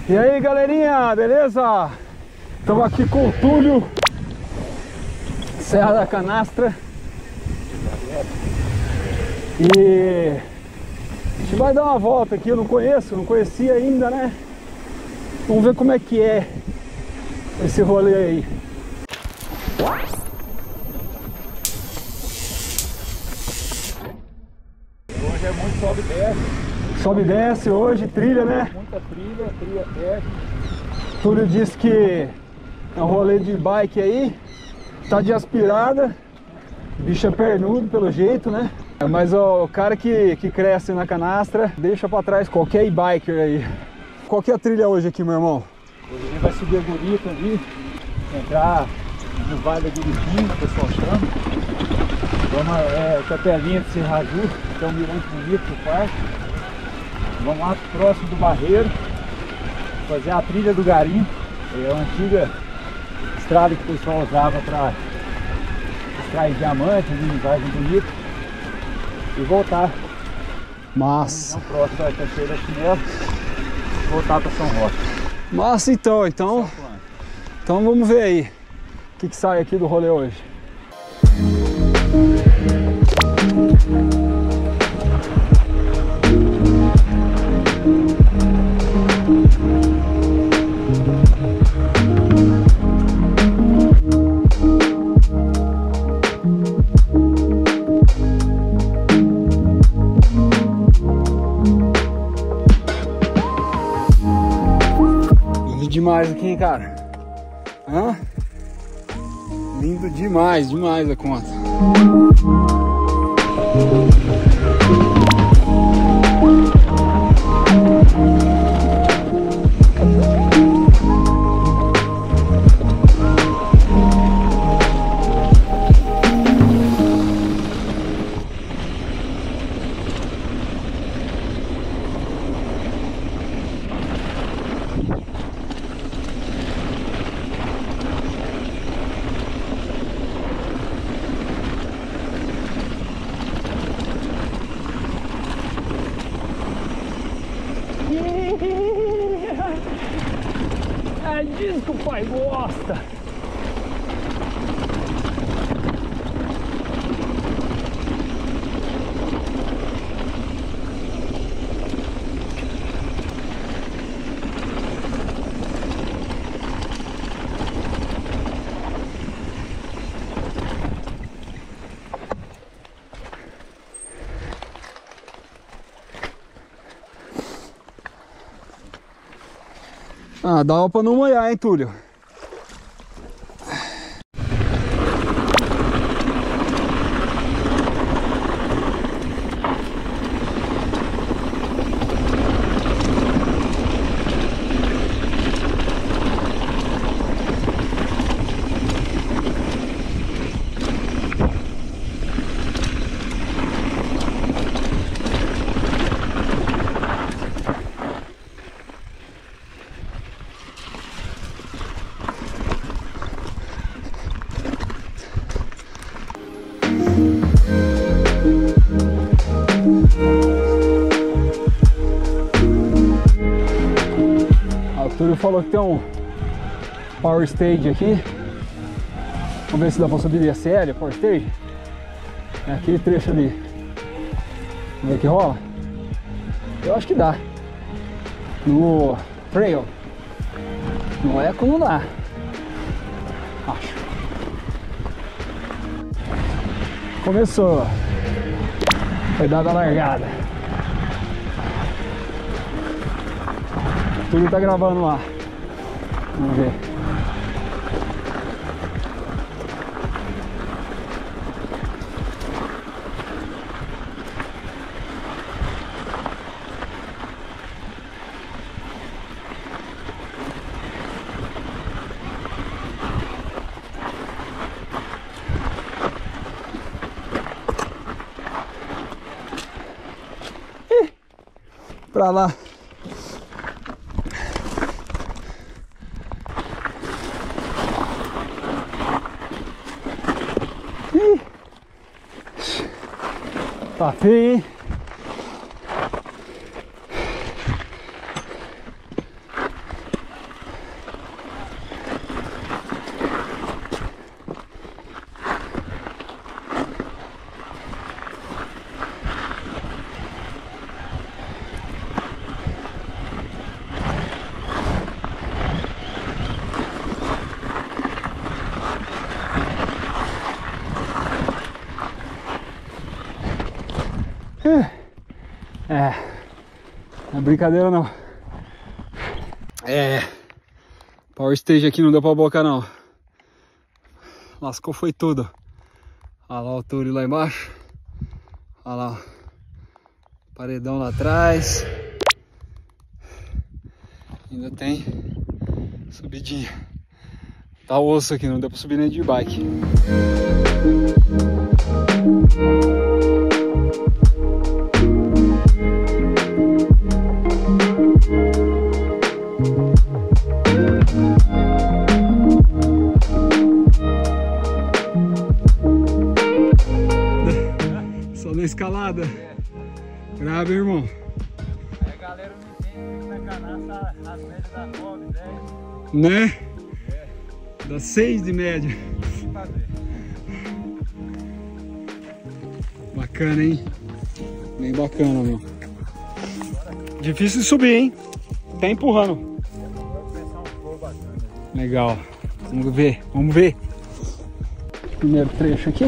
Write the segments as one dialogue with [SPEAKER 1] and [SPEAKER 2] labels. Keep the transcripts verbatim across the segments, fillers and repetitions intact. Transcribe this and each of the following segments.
[SPEAKER 1] E aí, galerinha, beleza? Estamos aqui com o Túlio, Serra da Canastra. E a gente vai dar uma volta aqui, eu não conheço, não conhecia ainda, né? Vamos ver como é que é esse rolê aí.
[SPEAKER 2] Hoje é muito sobe e desce.
[SPEAKER 1] Sobe e desce hoje, trilha, né?
[SPEAKER 2] Muita trilha, trilha desce.
[SPEAKER 1] Túlio disse que é um rolê de bike aí, tá de aspirada, bicho é pernudo pelo jeito, né? Mas ó, o cara que, que cresce na canastra deixa pra trás qualquer e-biker aí. Qual que é a trilha hoje aqui, meu irmão?
[SPEAKER 2] Hoje a gente vai subir a Gurita ali, entrar no Vale da Guritinha, o pessoal chama. Vamos, é, Capelinha de Serraju, que é um mirante bonito do parque. Vamos lá próximo do Barreiro, fazer a trilha do Garimpo. É uma antiga estrada que o pessoal usava para extrair diamante ali no Vale do Bonito. E voltar.
[SPEAKER 1] Massa.
[SPEAKER 2] Então, próximo da Cachoeira da Chinela, voltar para São Roque.
[SPEAKER 1] Massa então, então, então vamos ver aí o que, que sai aqui do rolê hoje. Demais aqui, hein, cara? Hã? Lindo demais, demais a conta. É disso que o pai gosta. Ah, dava pra não molhar, hein, Túlio? O Túlio falou que tem um Power Stage aqui. Vamos ver se dá pra subir a série, Power Stage. É aquele trecho ali. Vamos ver que rola. Eu acho que dá. No trail. No eco não dá. Acho. Começou. Foi dada a largada. Tudo tá gravando lá. Vamos ver. Ih, pra lá. Tá feio, hein? É, não é brincadeira não. É, Power Stage aqui não deu pra bocar não. Lascou foi tudo. Olha lá o Túlio lá embaixo. Olha lá, paredão lá atrás. Ainda tem subidinha. Tá osso aqui, não deu pra subir nem de bike. Só na escalada. Grave, irmão.
[SPEAKER 2] Aí a galera não entende como é canar as médias da nove, dez.
[SPEAKER 1] Né? É. Dá seis de média. Bacana, hein? Bem bacana, meu. Difícil de subir, hein? Tá empurrando. Legal. Vamos ver, vamos ver. Primeiro trecho aqui.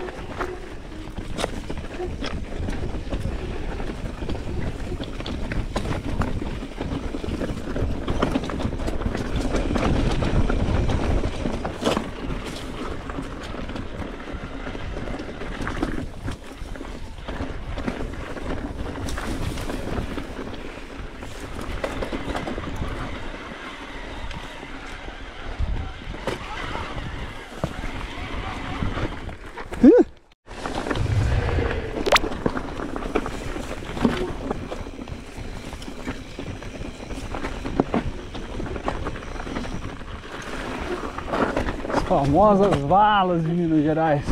[SPEAKER 1] Famosas valas de Minas Gerais.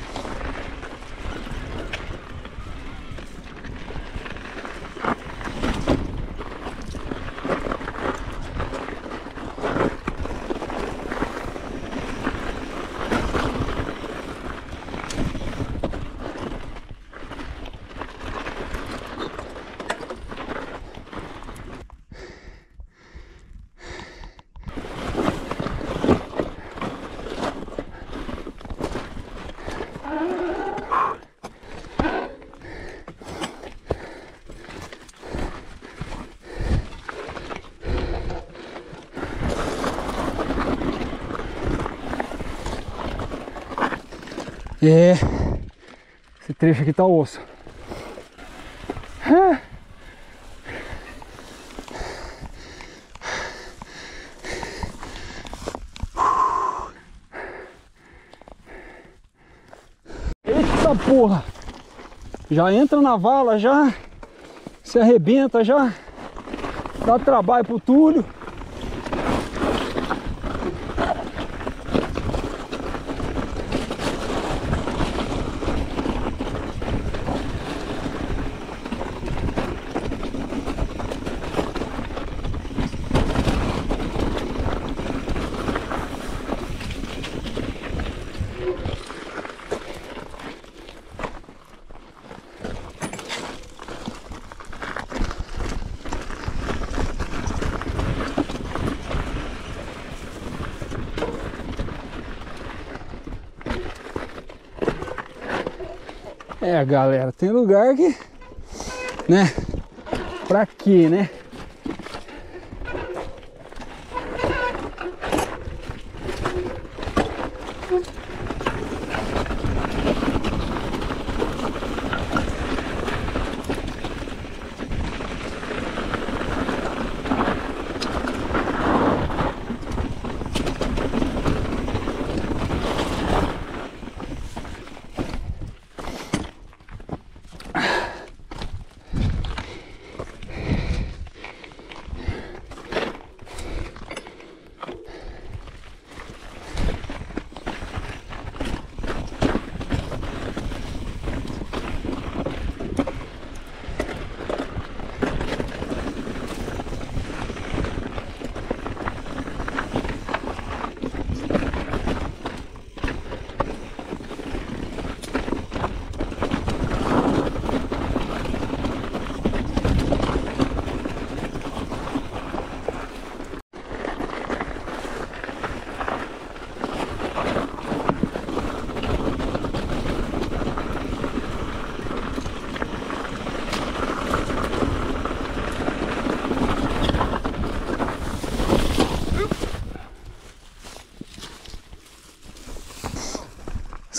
[SPEAKER 1] É, esse trecho aqui tá osso. Eita porra! Já entra na vala, já se arrebenta, já dá trabalho pro Túlio. É, galera, tem lugar que, né, pra quê, né?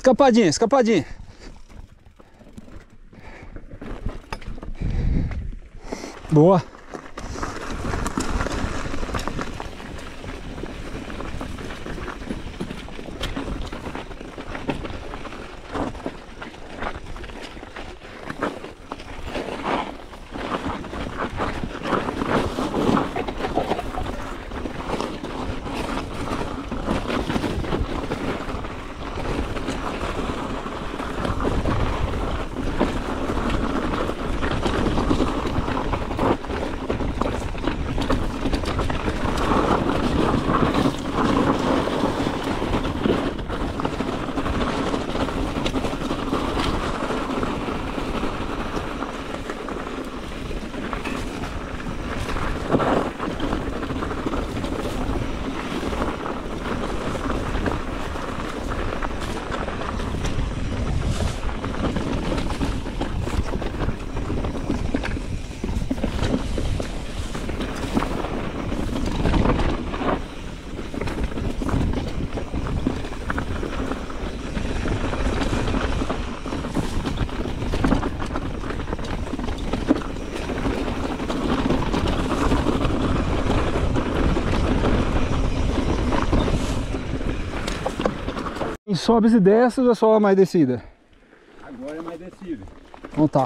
[SPEAKER 1] Escapadinha, escapadinha. Boa. Em sobes e desces ou é só mais descida?
[SPEAKER 2] Agora é mais descida.
[SPEAKER 1] Então tá.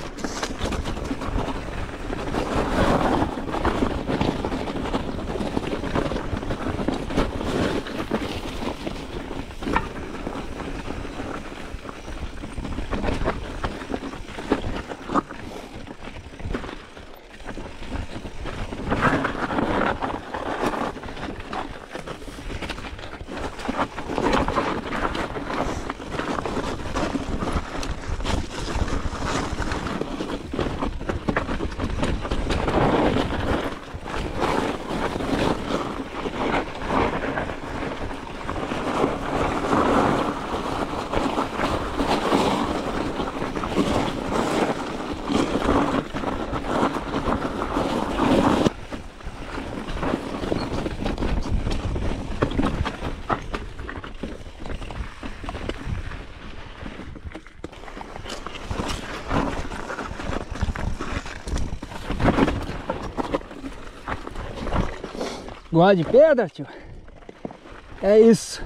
[SPEAKER 1] Gosta de pedra, tio? É isso.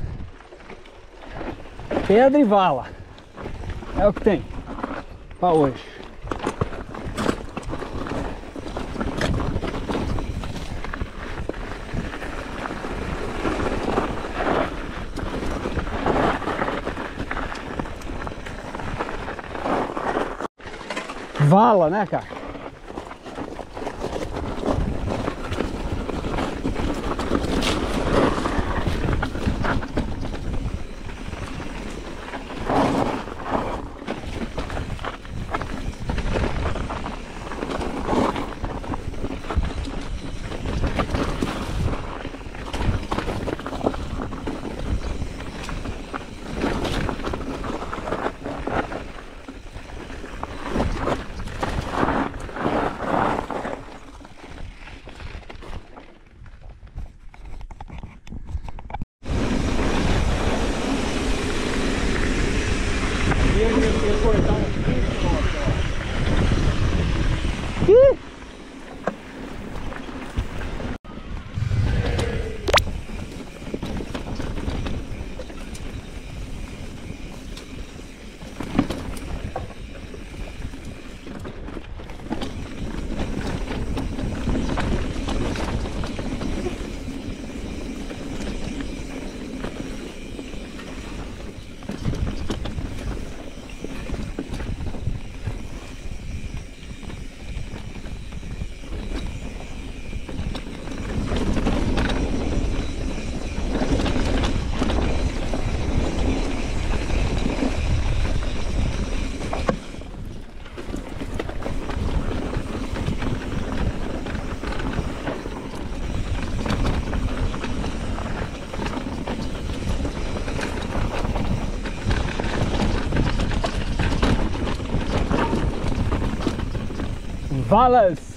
[SPEAKER 1] Pedra e vala. É o que tem pra hoje. Vala, né, cara? Valas.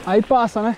[SPEAKER 1] Aí passa, né?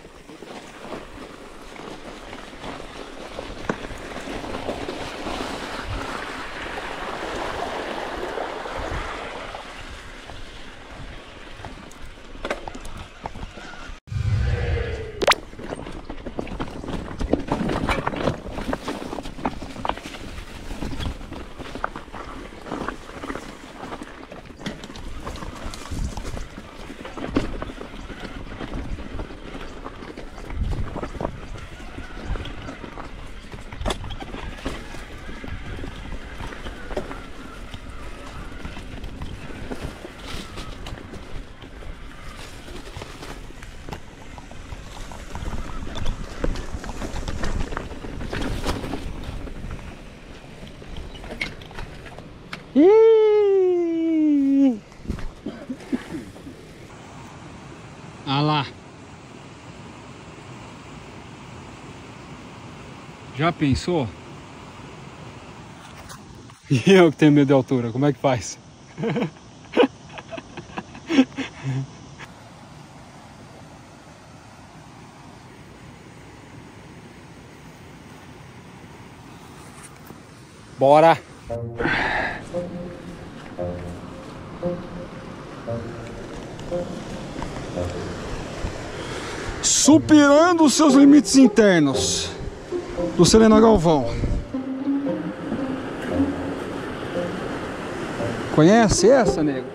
[SPEAKER 1] Ih! Ah lá. Já pensou? E eu que tenho medo de altura, como é que faz? Bora! Superando os seus limites internos, do Selena Galvão. Conhece essa, nego?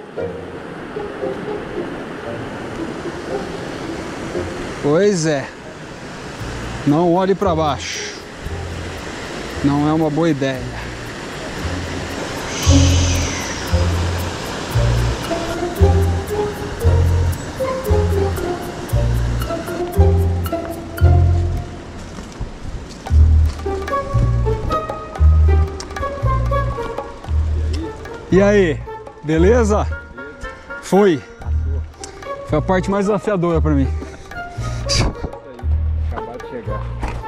[SPEAKER 1] Pois é. Não olhe para baixo. Não é uma boa ideia. E aí, beleza? Foi. Foi a parte mais desafiadora para mim.
[SPEAKER 2] Isso aí, acabar de chegar.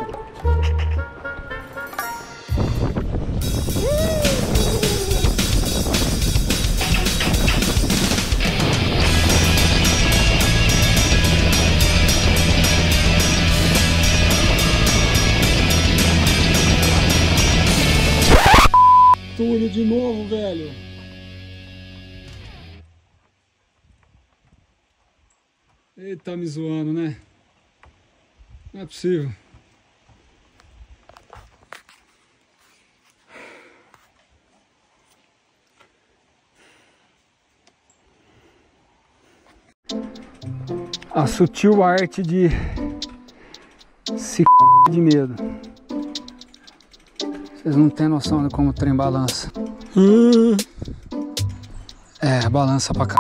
[SPEAKER 1] Túlio de novo, velho. Ele tá me zoando, né? Não é possível. A sutil arte de se c... de medo. Vocês não têm noção de como o trem balança. É, balança pra cá.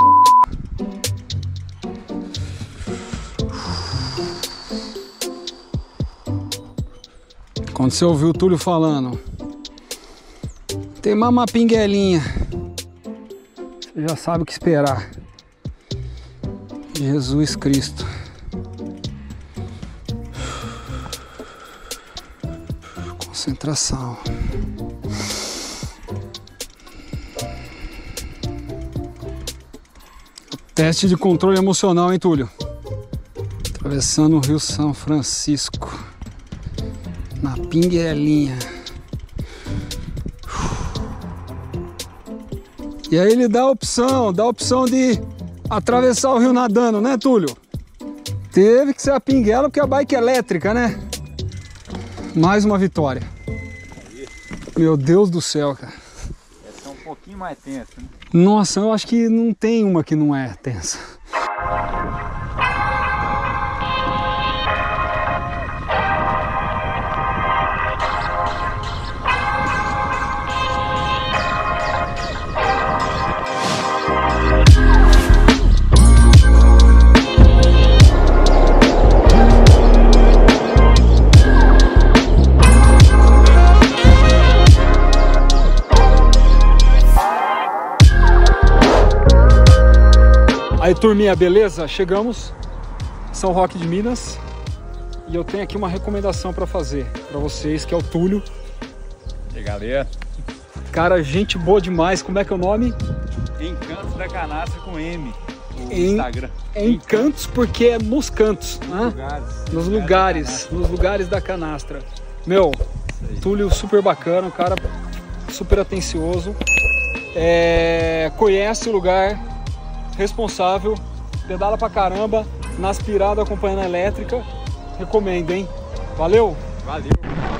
[SPEAKER 1] Quando você ouviu o Túlio falando, tem uma pinguelinha, você já sabe o que esperar. Jesus Cristo. Concentração. Teste de controle emocional, hein, Túlio? Atravessando o Rio São Francisco. Na pinguelinha. E aí ele dá a opção, dá a opção de atravessar o rio nadando, né, Túlio? Teve que ser a pinguela porque a bike é elétrica, né? Mais uma vitória. Meu Deus do céu, cara.
[SPEAKER 2] Essa é um pouquinho mais tensa, né?
[SPEAKER 1] Nossa, eu acho que não tem uma que não é tensa. Aí, turminha, beleza? Chegamos em São Roque de Minas e eu tenho aqui uma recomendação para fazer para vocês, que é o Túlio.
[SPEAKER 2] E aí, galera?
[SPEAKER 1] Cara, gente boa demais. Como é que é o nome?
[SPEAKER 2] Encantos da Canastra com M. o
[SPEAKER 1] em,
[SPEAKER 2] Instagram.
[SPEAKER 1] em Cantos, porque é nos cantos,
[SPEAKER 2] Nos
[SPEAKER 1] né?
[SPEAKER 2] lugares.
[SPEAKER 1] Nos lugares, nos lugares da canastra. Meu, Túlio super bacana, um cara super atencioso, é, conhece o lugar, responsável, pedala pra caramba, na aspirada acompanhando a elétrica, recomendo, hein? Valeu!
[SPEAKER 2] Valeu!